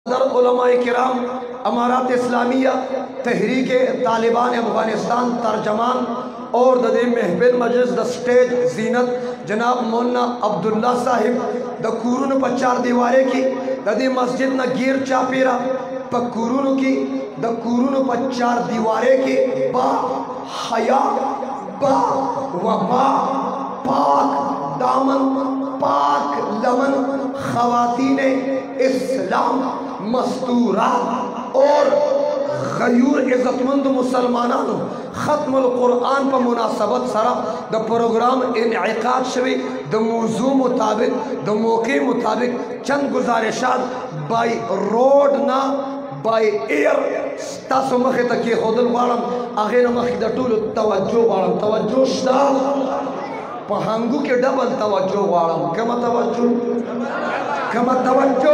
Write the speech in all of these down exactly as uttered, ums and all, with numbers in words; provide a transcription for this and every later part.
उलमाए किराम अमारात इस्लामिया तहरीक तालिबान अफगानिस्तान तर्जमान और ददे महफिल मजलिस द स्टेज जीनत जनाब मौलाना अब्दुल्ला साहिब द कुरून पचार दीवारे की ददे मस्जिद न गिर चापेरा पकुरून की द कुरून पचार दीवारे के बा हया बा वफा पाक दामन पाक लमन खवातीने इस्लाम मस्तूरा और गयूर इज़्ज़तमंद मुसलमानों ख़त्मुल कुरान पर मुनासबत सरा द प्रोग्राम इनइक़ाद शवी द मौजू मुताबिक द मौके मुताबिक चंद गुजारिशात बाई रोड ना बाई एयर तासो मखे तक ये खुदल वालम आगे न मखे द टूल तवज्जो वालम तवज्जो शता पहांगू के डबल तवज्जो वालम कम तवज्जो कम तवज्जो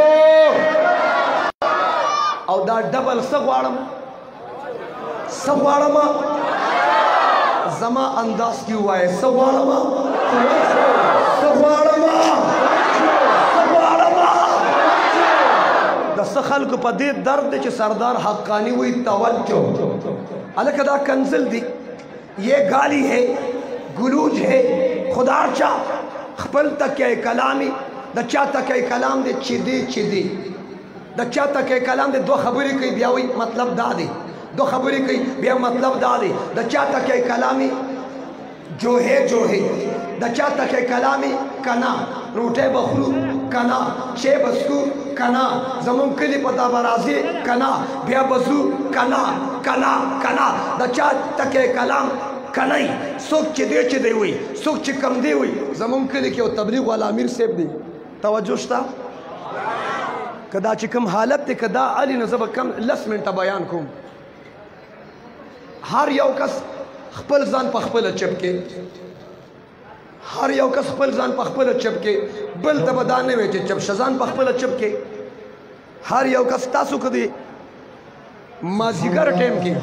और दा डबल सवाड़म सवाड़मा जमा अंदाज क्यों आए सवाड़मा सवाड़मा सवाड़मा दसखल को पदे दर्द च सरदार हक्कानी हुई तवज्जो अलकदा कंजल दी ये गाली है गुलूज है खुदारचा खपल तक कलामी दच्चा तक कलाम दे चिदी चिदी दच्चा तक कलाम दे दो खबरी कई ब्यावी मतलब दादी दो खबरी कई ब्या मतलब दादी दच्चा तक कलामी जो है जो है दच्चा तक कलामी कना रोटे बखरू कना छे बसकू कना जमुन कली पता बराजी कना ब्या बसू कना कना कना दच्चा तक कलाम कनाई सुख चिदे चिदे हुई सुख चिकम दे हुई जमुन कली के तबलीग वाला अमीर सेब दी तवज्जो कदा चिकम हालत ते कदा अली नजब कम लस मिनट बयान कुम हर यौ कस खपल जान पखपल चपके हर यौ कस खपल जान पखपल चपके बल तबदाने में चप शजान पखपल चपके हर यौ कस तासु कदी माजिगर टेम की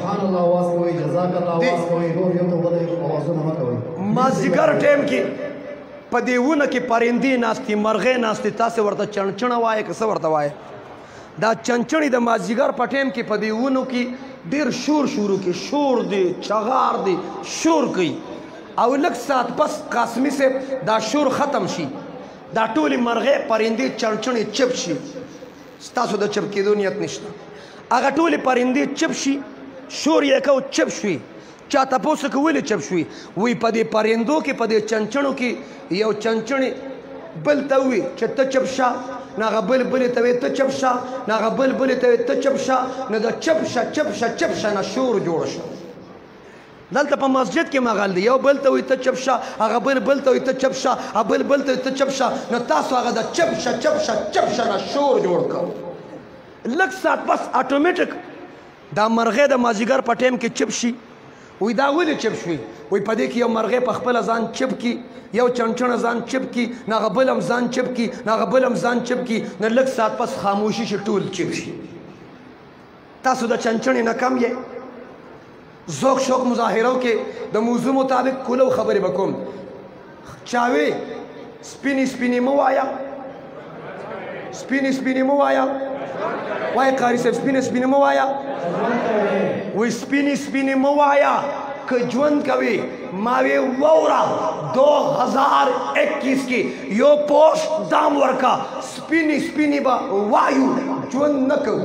माजिगर टेम की पदेवन के परिंदी नास्ती मरगे नास्ती तासे वर्ता चणचण वाए कस वर्ता वाए दा चंचणी द माजिगर पटेम के पदेवन की देर शोर शुरू की शोर दे चगार दे शोर की अवलक साथ बस कासमी से दा शोर खत्म शी दा टोली मरगे परिंदी चणचणी चिपशी तासो द चिपकी दुनियत निश्ता अगर टोली परिंदी चिपशी शोर ये को चिपशी चा तपोस के वली चपशुई वही पदे परिंदों के पदे चंचणों की यो चंचणी बल तवी चत चपशा ना गबल बल तवे त चपशा ना गबल बल तवे त चपशा ना द चपशा चपशा चपशा ना शोर जोड़श दल तप मस्जिद के मगाल दी यो बल तवी त चपशा अगर बल बल तवी त चपशा अबल बल तवी त चपशा ना तासो अगर द चपशा चपशा चपशा ना शोर जोड़ कर लग साथ बस ऑटोमेटिक दा मरगे द माजिगर पटेम के चिपशी वही दा वली चिप शुई वही पदे की यो मरगे पखपल जान चिप की यो चंचण जान चिप की ना गबलम जान चिप की ना गबलम जान चिप की न लग साथ पस खामोशी से टूल चिप शी तासु द चंचणी न कम ये जोक शोक मुजाहिरों के द मौजू मुताबिक कुलो खबर बकुम चावे स्पिनी स्पिनी मुआया स्पिनी स्पिनी मुआया वाई कारी से स्पिनी स्पिनी मुआया वो स्पिनी स्पिनी मुआया के जुन कवि मावे वोरा दो हजार इक्कीस की यो पोस्ट दाम वर्का स्पिनी स्पिनी बा वायु जुन नको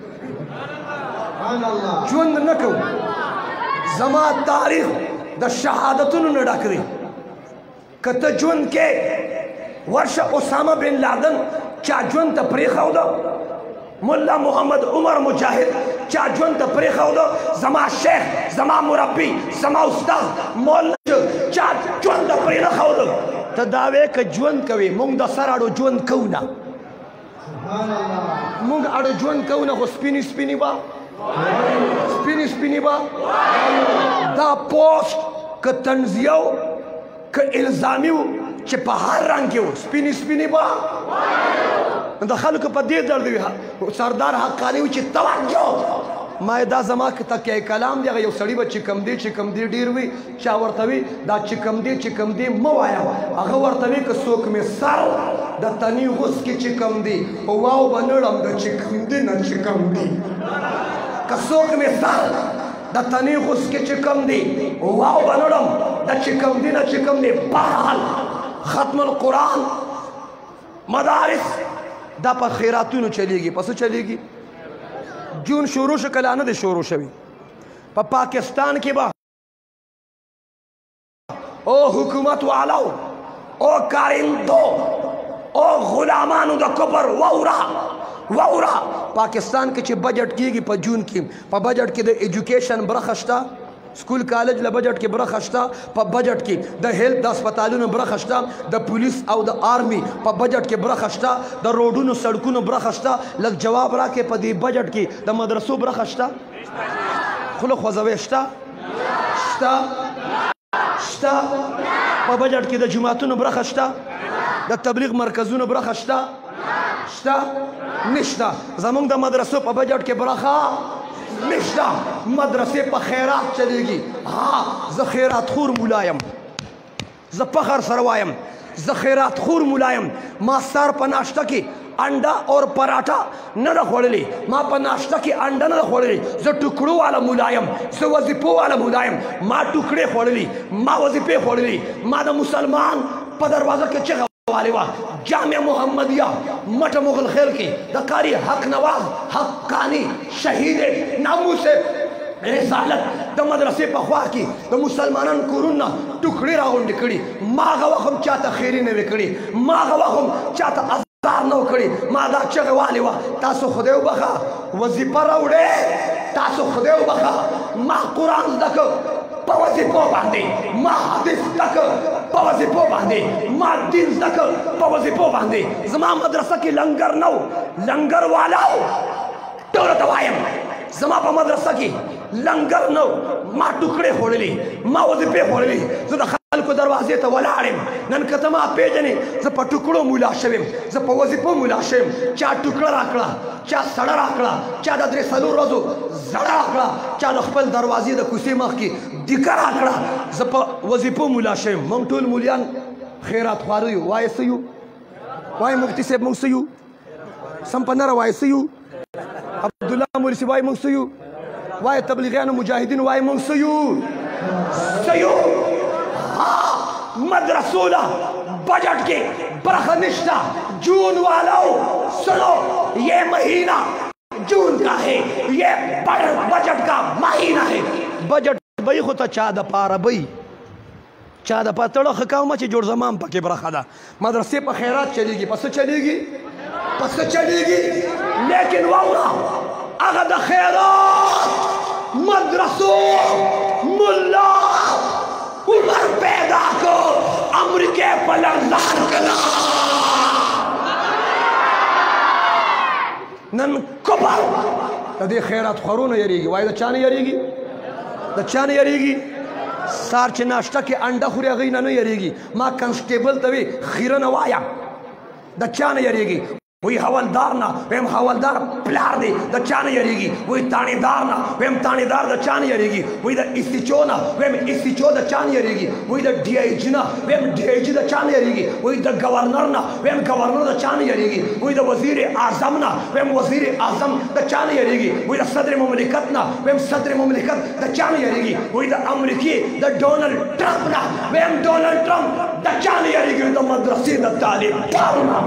जुन नको जमा तारीख द शहादतुन न डकरी कत जुन के वर्ष उसामा बिन लादन चा जुन त प्रेखाउदा मुल्ला मोहम्मद उमर मुजाहिद चा जुन त प्रेखाउदा जमा शेख जमा मुरब्बी जमा उस्ताद मौला चा जुन त प्रेखाउदा त दावे क जुन कवि मुंग द सराडो जुन कौना सुभान अल्लाह मुंग अडो जुन कौना हो स्पिनी स्पिनी बा स्पिनी स्पिनी बा दा पोस्ट क तंजियो क इल्जामियो चे पहाड़ रंग के स्पिनी स्पिनी बा दखल को पदे दर्द सरदार हक्कानी उची तवज्जो ما دا زما تکیه کلام دی هغه یو سړي به چې کوم دی چې کوم دی ډېر وي چا ورته وي دا چې کوم دی چې کوم دی مه وایه هغه ورته وي که څوک مې سر د تني غوس کې چې کوم دی په واو به نړم د چې کوم دی نه چې کوم دی که څوک مې سر د تني غوس کې چې کوم دی واو به نړم د چې کوم دی نه چې کوم دی بهرحال ختم القرآن مدارس دا په خیراتونو چلیږي په څه چلیږي جون شروع شو کله نه دی شروع شوی په پاکستان کې به او حکومت والو او کارندو او غلامانو د کفر وورا وورا پاکستان کې چې بجټ کېږي په جون کې په بجټ کې د ایجوکیشن برخه شته سکول کالج له بجټ کې برخه شته په بجټ کې د هیلث د هسپتالونو برخه شته د پولیس او د آرمي په بجټ کې برخه شته د روډونو سړکونو برخه شته لږ جواب راکې په دې بجټ کې د مدرسو برخه شته خوله خوځوي شته شته شته په بجټ کې د جماعتونو برخه شته د تبلیغ مرکزونو برخه شته شته نشته زمونږ د مدرسو په بجټ کې برخه نشته مدرسې په خیرات چلیږي ها زه خیرات خور مولایم زه فخر سره وایم زه خیرات خور مولایم ما سار په ناشته کې انډا اور پراټا نه ده خوړلې ما په ناشته کې انډا نه ده خوړلې زه ټوکړو والا مولایم زه وظیفو والا مولایم ما ټوکړې خوړلې ما وظیفې خوړلې ما د مسلمان په دروازه کې چغه والے وا جامع محمدیہ مٹ مغل خیل کی دا قاری حق نواز حقانی شہید ناموس رسالت دا مدرسے پخوا کی دا مسلمانان کورون ٹکڑی راغون ڈکڑی ما غوخم چاہتا خیری نوے کڑی ما غوخم چاہتا ازار نو کڑی ما دا چغ والے وا تاسو خدیو بخا وظیفہ راوڑے تاسو خدیو بخا ما قرآن دکو په وظیفو باندې ما حدیث تک په وظیفو باندې ما دین تک په وظیفو باندې زما مدرسه کې لنګر نو لنګر والاو ټول ته وایم زما په مدرسه کې لنګر نو ما ټوکړې خوړلې ما وظیفې خوړلې زه د خلکو دروازې ته ولاړم نن کته ما پیژنې زه په ټوکړو مولا شوم زه په وظیفو مولا شوم چا ټوکړه راکړه چا سړه راکړه چا د درې څلور ورځو زړه راکړه چا د خپل دروازې د کوڅې مخ کې دیکه راکړه زه په وظیفو مولا شوم موږ ټول مولیان خیرات خواره یو وایه څه یو وایه مفتي صاحب موږ څه یو سم په نره وایه څه یو عبدالله مولوي صاحب وایه موږ څه یو وایه تبلیغیانو مجاهدین وایه موږ څه یو څه یو مدرسو لا بجٹ کے برخہ نشتہ جون والاو سنو یہ مہینہ جون کا ہے یہ بجٹ کا مہینہ ہے بجٹ بھئی خودتا چاہ دا پارا بھئی چاہ دا پارا تڑا خکاو ما چی جوڑ زمان پا کے برخہ دا مدرسے پا خیرات چلے گی پس چلے گی پس چلے گی لیکن واؤنا اگر دا خیرات مدرسو ملا عمر پیدا کو امریکہ پلندان کنا نن کبر تا دی خیرات خورون یریگی وائی دا چانے یریگی دا چانے یریگی سار چه ناشتا که انڈا خوری اغیی ننو یریگی ما کنسٹیبل تاوی خیرن وایا دا چانے یریگی وی حوالدار نا ویم حوالدار پلار دی دا چانے یریگی وی تانی دار نا ویم تانی دار دا چانے یریگی وی دا استیچو نا ویم استیچو دا چانے یریگی وی دا ڈی آئی جی نا ویم ڈی آئی جی دا چانے یریگی وی دا گورنر نا ویم گورنر دا چانے یریگی وی دا وزیر اعظم نا ویم وزیر اعظم دا چانے یریگی وی دا صدر مملکت نا ویم صدر مملکت دا چانے یریگی وی دا امریکی دا ڈونلڈ ٹرمپ نا ویم ڈونلڈ ٹرمپ دا چانے یریگی دا مدرسی دا تعلیم پاونا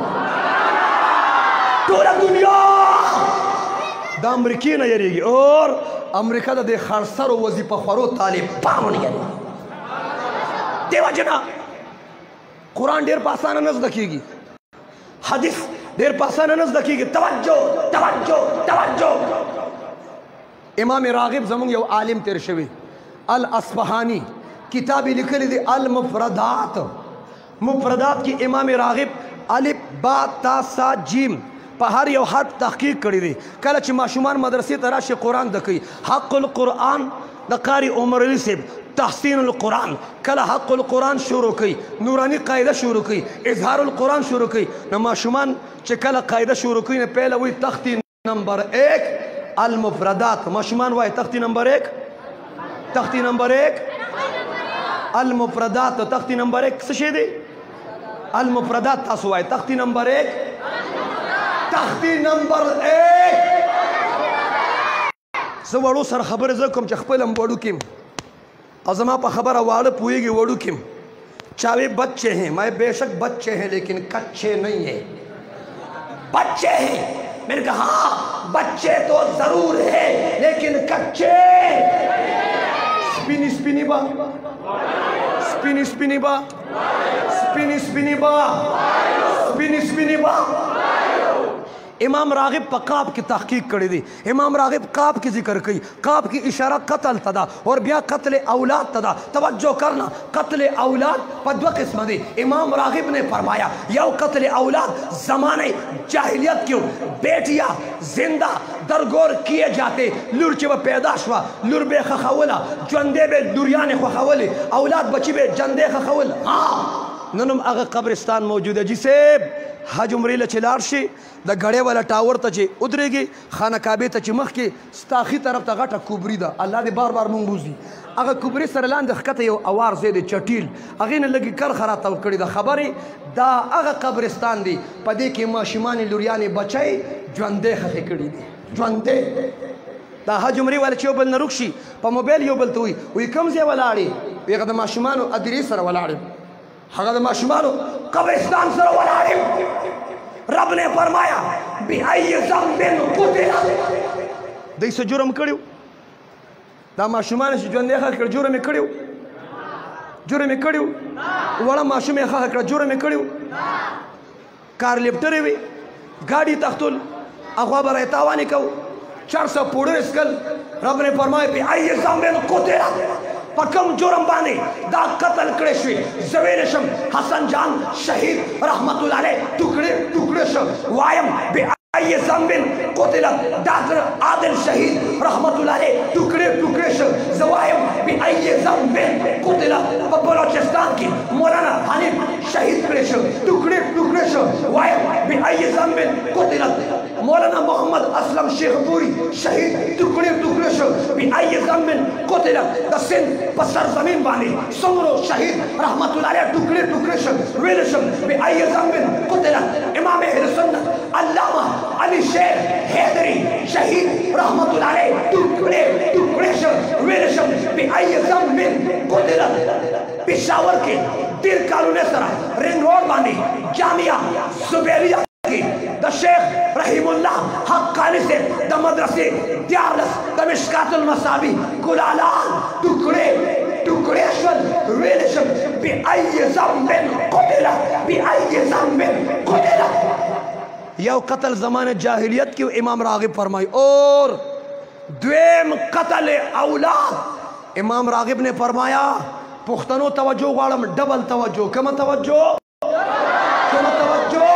پورا دنیا دا امریکی نه یریگی اور امریکا دا دے خرسر و وظیفہ خورو طالب پاو نه یریگی دیو جنا قرآن دیر پاسانا نزد کیگی حدیث دیر پاسانا نزد کیگی توجہ توجہ توجہ امام راغب زمان یو عالم تیر شوی الاصفہانی کتابی لکلی دی المفردات مفردات کی امام راغب الف با تا سا جیم په هر یو حرف تحقیق کړی دی کله چې ماشومان مدرسې ته راشي قرآن د کوي حق القرآن د قاری عمر علي صاحب تحسین القرآن کله حق القرآن شروع کوي نورانی قاعده شروع کوي اظهار القرآن شروع کوي نو ماشومان چې کله قاعده شروع کوي نه پهله وایي تختی نمبر ایک المفردات ماشومان وای تختی نمبر ایک تختی نمبر ایک المفردات تختی نمبر ایک څه شی دی المفردات تاسو وای تختی نمبر ایک تختی نمبر ایک زه وړو سره خبرې زه کوم چې خپل هم وړو کیم اور زما په خبره واړه پوهېږي وړو کیم چاوے بچے ہیں میں بے شک بچے ہیں لیکن کچے نہیں ہیں بچے ہیں میں نے کہا ہاں بچے تو ضرور ہے لیکن کچے سپینی سپینی با سپینی سپینی با سپینی سپینی با سپینی سپینی با امام راغب پا قاب کی تحقیق کردی دی امام راغب قاب کی ذکر کی قاب کی اشارہ قتل تدا اور بیا قتل اولاد تدا توجہ کرنا قتل اولاد پا دو قسم دی امام راغب نے فرمایا یو قتل اولاد زمانے جاہلیت کیوں بیٹیا زندہ درگور کیے جاتے لور چی با پیدا شوا لور بے خخولا جندے بے دوریان خخولی اولاد بچی بے جندے خخول ہاں ننم اگر قبرستان موجود ہے جسے حج عمرې له چې لاړ شي د غړې والا ټاور ته چې ودرېږي خانه کعبې ته چې مخکې ستاخي طرف ته غټه کوبري ده الله دې بار بار مونږ بوزي هغه کوبري سره لاندې ښکته یو اوار ځای دی چټیل هغې نه لږې کرخه راته کړې ده خبرې دا هغه قبرستان دی په دې کې ماشومانې لوریانې بچی ژوندی ښخې کړي دي ژوندی دا حج عمرې والا چې یو بل نه روک شي په موبایل یو بل ته وایي وایي کوم ځای ولاړې وایي هغه د ماشومانو ادرې سره ولاړې هغه د ماشومانو قبرستان سره ولاړ رب نے فرمایا بِأَيِّ ذَنبٍ قُتِلَ دوی څه جرم کړی دا ماشومان چې ژوندی ښخ کړ جرم یې کړی جرم یې کړی وړه ماشوم یې ښخ کړه جرم یې کړی کار لیفټر وي ګاډي تختول هغه به رایتاوانې کوو چار سو پوړه اسکل رب نے فرمایا بِأَيِّ ذَنبٍ قُتِلَ پکم جرم بانے دا قتل کرے شوی زویر شم حسن جان شہید رحمت اللہ علیہ ٹکڑے ٹکڑے شو وائم بے آئی زنبن قتلت ڈاکٹر عادل شہید رحمت اللہ علیہ ٹکڑے ٹکڑے شو زوائم بے آئی زنبن قتلت بلوچستان کی مولانا حنیف شہید کرے شو ٹکڑے ٹکڑے شو وائم بے آئی زنبن قتلت مولانا محمد اسلم شیخ پوری شہید ٹکڑے ٹکڑے شو بے آئی زنبن قتلت دا سندھ پسر زمین بانے سمرو شہید رحمت اللہ علیہ ٹکڑے ٹکڑے شو ویلشم بے آئی زنبن قتلت امام اہل سنت علامہ علی شیر حیدری شہید رحمت اللہ علیہ ٹکڑے ٹکڑے شو ویلشم بے آئی زنبن قتلت پشاور کے دیر کالونے سرہ رنگ روڈ بانے جامعہ زبیریہ دا شیخ رحیم اللہ حقانی سے دا مدرسے دیارلس دا مشکات المصابی گلالان ٹکڑے ٹکڑے شل ویلشم بی آئی زنبن قتل بی آئی زنبن قتل یو قتل زمان جاہلیت کیوں امام راغب فرمائی اور دویم قتل اولاد امام راغب نے فرمایا پختنو توجہ غارم ڈبل توجہ کم توجہ کم توجہ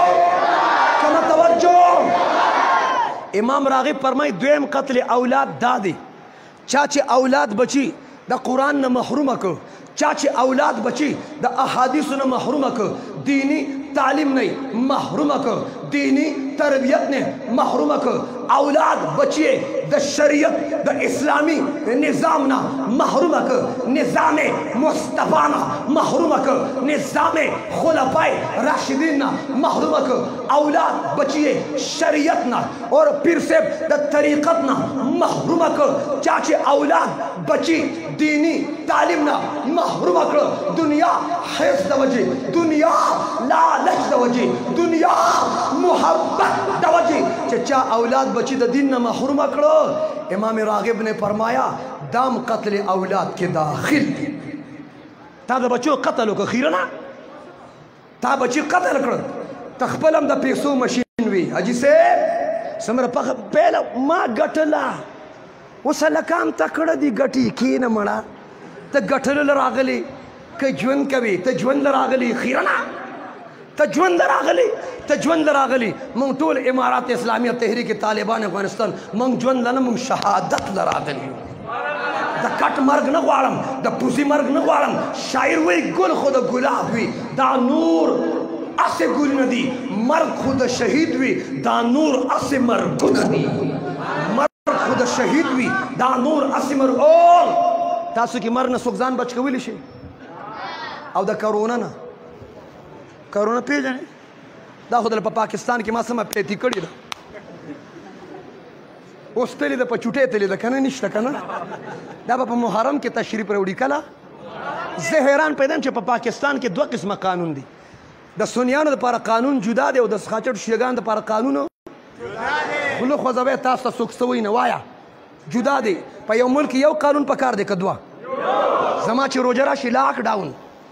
امام راغب فرمائی دویم قتل اولاد دادی چاچے اولاد بچی دا قرآن نہ محروم کو چاچے اولاد بچی دا احادیث نہ محروم کو دینی تعلیم نہیں محروم کو دینی تربیت نے محروم کو اولاد بچیے دا شریعت دا اسلامی نظام نہ محروم کو نظام مصطفیٰ نہ محروم کو نظام خلفائے راشدین نہ محروم کو اولاد بچیے شریعت نہ اور پھر سے دا طریقت نہ محروم کو چاچے اولاد بچی دینی تعلیم نہ محروم کو دنیا حیث دا وجہ دنیا لالچ دا وجہ دنیا محبت دا وجہ چچا اولاد بچی دا دین نہ محروم کرو امام راغب نے فرمایا دام قتل اولاد کے داخل تا دا بچو قتلو کا خیرنا تا بچی قتل کرو تخبلم دا پیسو مشین وی حجی سے سمر پخ پہلا ما گٹلا وسلکام تکڑ دی گٹی کی نمڑا تا گٹل لراغلی کہ جون کبھی تا جون لراغلی خیرنا تا جون لراغلی تا جون لراغلی منگ طول امارات اسلامیہ تحریک طالبان افغانستان منگ جون لنا منگ شہادت لراغلی دا کٹ مرگ نگوارم دا پوزی مرگ نگوارم شاعر وی گل خود گلاب وی دا نور اسے گل ندی مرگ خود شہید وی دا نور اسے مرگ ندی مرگ خود دا نور اسمر اور تاسو کې مرګ نه څوک ځان بچ کولی شي او د کرونا نه کرونا پیژنې دا خو د په پاکستان کې ما سمه پیتی کړې ده اوس تلې ده په چوټۍ تلې ده که نه نشته که نه دا به په محرم کې تشریف راوړي کله زه حیران پیدا یم چې په پاکستان کې دوه قسمه قانون دي د سنیانو دپاره قانون جدا دی او د خاچټو شیګانو دپاره قانون خوله خوځوی تاسو ته څوک څه وایي نه وایه جدا دی په یو ملک یو قانون پکار دی که دوه زما چې روژه راشي لاک ډاون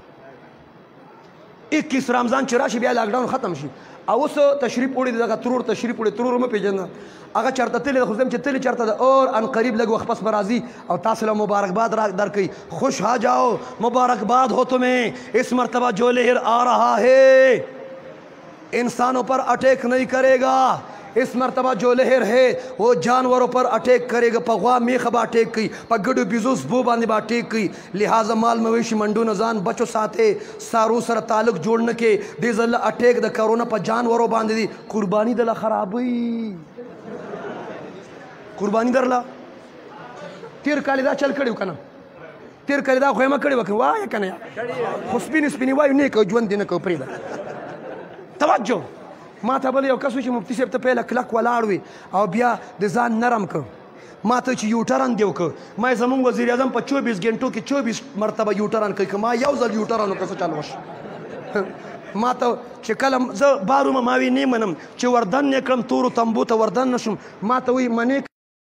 اکیس رمضان چې راشي بیا لاکډاون ختم شي او اوس تشریف وړی دی دغه ترور تشریف وړی ترور مه پېژنه هغه چېرته تللی ده خو زم چې تللی چېرته ده اور ان قریب لږ وخت پس به راځي او تاسو له مبارکباد را درکوي خوش آ جاؤ مبارکباد ہو تمہیں اس مرتبہ جو لہر آ رہا ہے انسانوں پر اٹیک نہیں کرے گا اس مرتبہ جو لہر ہے وہ جانوروں پر اٹیک کرے گا پا غوا میخه با اٹیک کی پا گڑو بیزو زبو باندې با اٹیک کی لہذا مال مویشی منڈو نزان بچو ساتے سارو سر تعلق جوڑنے کے دیز اللہ اٹیک دا کرونا پا جانوروں باندې دی قربانی دلا خرابی قربانی درلا تیر کالی دا چل کڑیو کنا تیر کالی دا خویمه کڑیو کنا وایا کنا یا خو سپینی سپینی وایو نیکو جوان دی نکو پریدا توجہ ما ته بل یو کس و چې مفتي صاحب ته پهله کلک ولاړ وي او بیا د ځان نرم که ما ته چې یوټرن دی وکړه ما یې زمونږ وزیر اعظم په چوبیس ګنټو کې چوبیس مرتبه یوټرن کوي که ما یو ځل یوټرن وکړه څه چل وشي ما ته چې کله زه بارومه ما وی نه منم چې وردن یې کړم تورو تنبو ته وردن نه شم ما ته وایي منې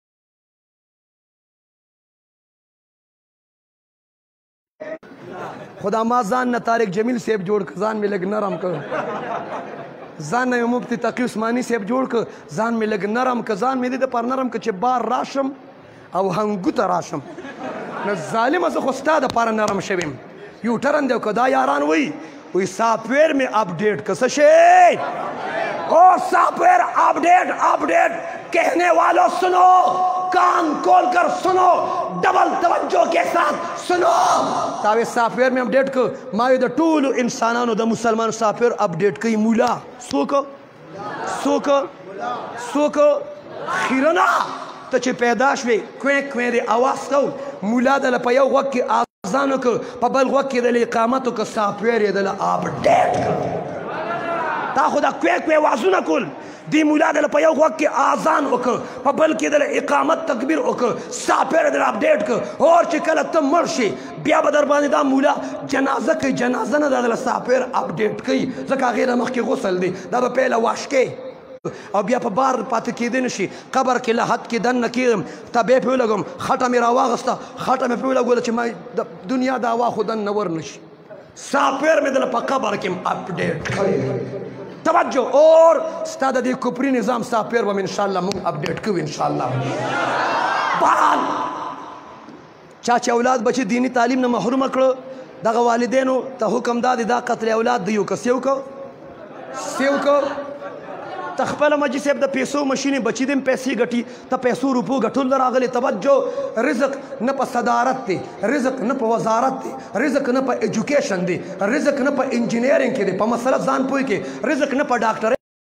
خدا ما ځان نه طارق جمیل صاحب جوړ که ځان مې لږ نرم که ځان نه مې مفتی تقی عثماني صاحب جوړ که ځان مې لږ نرم که ځان مې دې دپاره نرم که چې بار راشم او هنګو ته راشم نو ظالمه زه خو ستا دپاره نرم شوی یم یوټرن دی که دا یاران وایي وی سافٹویئر میں اپڈیٹ کا سشے اور سافٹویئر اپڈیٹ اپڈیٹ کہنے والوں سنو کان کھول کر سنو ڈبل توجہ کے ساتھ سنو تاوی سافٹویئر میں اپڈیٹ کر ماوی دا ټول انسانانو دا مسلمان سافٹویئر اپڈیٹ کئی مولا سوکو سوکو سوکو خیرنا تا چه پیدا شوی کوئن کوئن دی آواز کو مولا دا لپا یو وقت کی آزانو که پا بل وقت کی دل اقامتو که سافٹویئر دل اپڈیٹ کر تا خدا کوئن کوئن وازو نکل دی مولا دل پا یو وقت کی آزان وکر پا بل کی دل اقامت تکبیر وکر سافٹویئر دل اپڈیٹ کر اور چکل تم مرشی بیا بدر بانی دا مولا جنازہ کی جنازہ نا دا دل سافٹویئر اپڈیٹ کی زکا غیر مخ کی غسل دی دا با پہلا واشکے او بیا په بار پاتې کېدی نشي قبر کې لحد کې دن نه کېږم تبې پې ولګم خټه مې راواغسته خټه مې پې ولګوله چې ما د دنیا د هوا خو دن نه ور نشي سافټویر مې دله په قبر کې اپډیټ کړی توجه اور ستا د دې کفري نظام سافټویر به م انشاءالله موږ اپډیټ کوو انشاءالله بهرحال چا چې اولاد بچي دیني تعلیم نه محرومه کړه دغه والدینو ته حکم دا دی دا قتل اولاد دی یو که سیو که سیو که تخپل مجی صاحب د پیسو مشینې بچی دم پیسې ګټي ته پیسو روپو ګټول راغلی توجه رزق نه په صدارت دی رزق نه په وزارت دی رزق نه په ایجوکیشن دی رزق نه په انجینیرینګ کې دی په مسله ځان پوه کې رزق نه په ډاکټر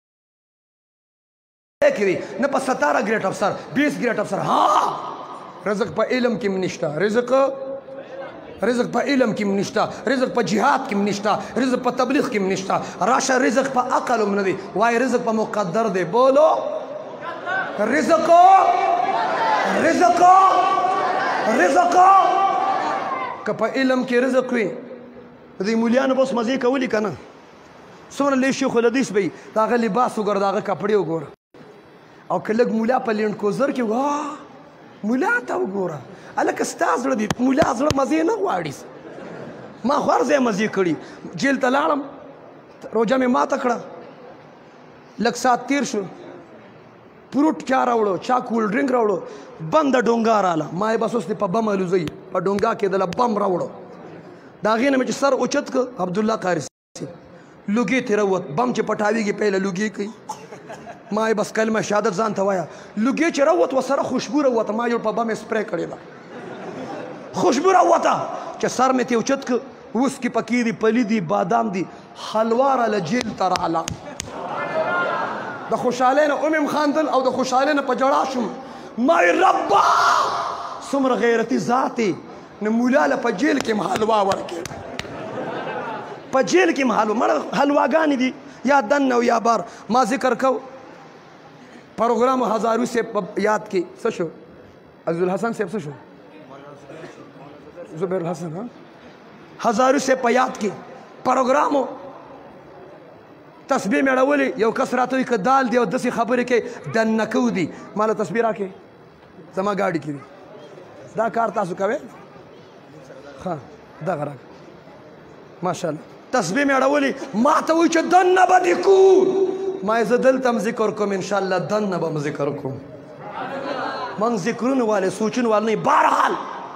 کې دی نه په ستاره ګریډ افسر بیس ګریډ افسر ها رزق په علم کې نشته رزق رزق په علم کې نشته رزق په جهاد کې نشته رزق په تبلیغ کې نشته راشه رزق په عقل هم نه دی وای رزق په مقدر دی بولو رزق رزق رزق که په علم کې رزق وي دې مولیانو بس مزې کولی که نه څومره لوی شیخ الحدیث به وي د هغه لباس وګوره د هغه کپړې وګوره او که لږ مولا په لینډ کوزر کې واه مولا ته وګوره هلکه ستا زړه دی مولا زړه مزې نه غواړي ما خو هر ځای مزې کړي جیل ته لاړم روژه مې ماته کړه لږ ساعت تیر شو فروټ چا راوړو چا کول ډرنک راوړو بنده ډونګا راله ما یې بس اوس دې په بم الوزوي په ډونګا کې دله بم راوړو د هغې نه مې چې سر اوچت که عبدالله قاري لوګې ترې راووت بم چې پټاویږي پهله لوګې کوي ما یې بس کلمه شهادت ځان ته وایه لوګې چې راووت ورسره خوشبو راووته ما یې په بم یې سپری کړې ده خوشبو راووته چې سر مې ترې اوچت که وسکې پکې دي پلي دي بادام دي حلوا راله جیل ته راله د خوشحالۍ نه ومې خاندل او د خوشحالۍ نه په ژړا شوم ما وی ربه څومره غیرتي ذات یې نو مولا له په جیل کې هم حلوا ورکړې په جیل کې هم حلوا مړه حلواګانې دي یا دن او یا بار ما ذکر کو پروګرام هزارو صاحب په یاد کې څه شو عزیز الحسن صاحب څه شو زبیر الحسن ها هزارو صاحب په یاد کې پروګرامو تسبیح مې اړولې یو کس راته وایي که دال دی او داسې خبرې کوي دننه کو دي ما له تسبیح راکړې زما ګاډي کې دي دا کار تاسو کوئ ښه دغه راکړه ماشاءالله تسبیح مې اړولې ما ته وایي چې دننه به دې کو ما یې زه دلته هم ذکر کوم انشاءالله دننه به م ذکر کوم من ذکرونه والے سوچونه والے نه بهرحال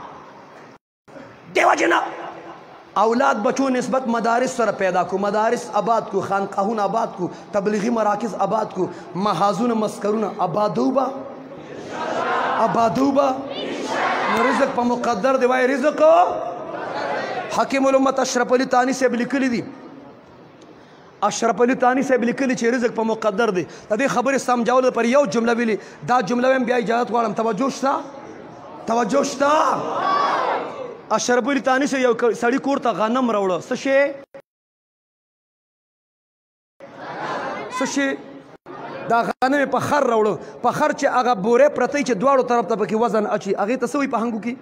دې وجې نه اولاد بچوں نسبت مدارس سره پیدا کو مدارس آباد کو خانقاهونه آباد کو تبلیغی مراکز آباد کو محاذونه مسکرونه آبادو با آبادو با رزق په مقدر دی وای رزق حکیم الامت اشرف علی تانی صاحب لیکلی دي اشرف علی تانی صاحب لیکلی چې رزق په مقدر دی د دې خبرې سمجھولو پر یو جمله ویلي دا جمله هم بیا اجازت غواړم توجه شته توجه شته اشرف علی تانی سے یو سړی کور ته غنم راوړه څه شی څه شی دا غنم یې په خر راوړه په خر چې هغه بورې پرته چې دواړو طرف ته پکې وزن اچي هغې ته څه وایي په هنګو کې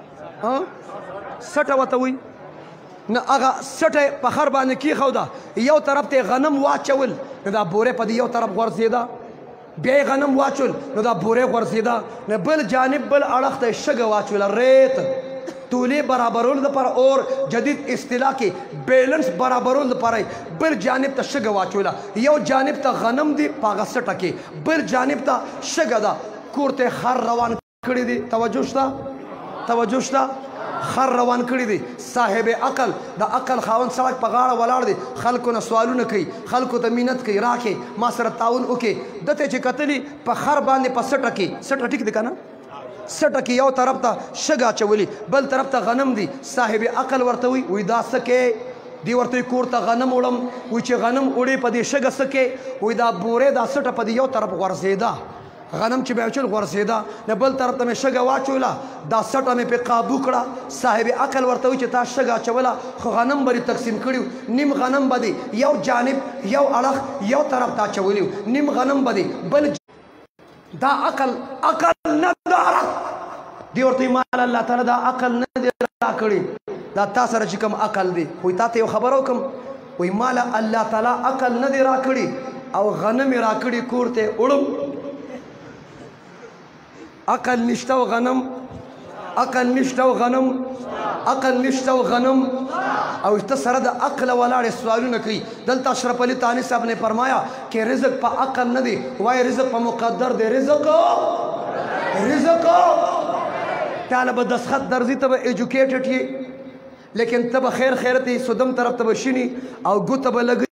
سټه ورته وایي نه هغه سټه په خر باندې کېښوده یو طرف ته غنم واچول نو دا بورې په دې یو طرف غورځېده بیا یې غنم واچول نو دا بورې غورځېده نو بل جانب بل اړخ ته یې شګه واچوله ریت طولې برابرولو دپاره اور جدید اصطلاح کې بیلنس برابرولو دپاره بل جانب ته شګه واچوله یو جانب ته غنم دی په هغه سټه کې بل جانب ته شګه ده کور ته خر روان کړي دي توجه شته توجه شته خر روان کړي دي صاحب عقل د عقل خاوند سړک په غاړه ولاړ دی خلکو نه سوالونه کوي خلکو ته مینت کوي راکې ما سره تعاون وکړي دته چې کتلي په خر باندې په سټه کې سټه ټیک دی که نه سټه کې یو طرف ته شګه اچولي بل طرف ته غنم دي صاحب عقل ورته وي وایي دا څه کې دی ورته وایي کور ته غنم وړم وایي چې غنم وړې په دې شګه څه کې وایي دا بورې دا سټه په دې یو طرف غورځېده غنم چې مې اچول غورځېده نه بل طرف ته مې شګه واچوله دا سټه مې پرې قابو کړه صاحب عقل ورته وایي چې تا شګه اچوله خو غنم به دې تقسیم کړي نیم غنم به دې یو جانب یو اړخ یو طرف ته اچولی نیم غنم به دې بل دا عقل عقل نه دارت دی ورته مال الله تعالی دا عقل نه دی راکړي دا تا سره چې کوم عقل دی خو تا ته یو خبر وکم وای مال الله تعالی عقل نه دی راکړي او غنم راکړي کور ته وړم عقل نشته او غنم عقل نشته او غنم عقل نشته او غنم او ته سره د عقل ولاړې سوالونه کوي دلته اشرف علي تاني صاحب نے فرمایا کہ رزق په عقل نه دی وای رزق په مقدر دی رزق رزق تعالی به دسخط درځي ته به ایجوکیټډ یې لیکن ته به خیر خیرت یې سودم طرف ته به شینی او ګوته به لګي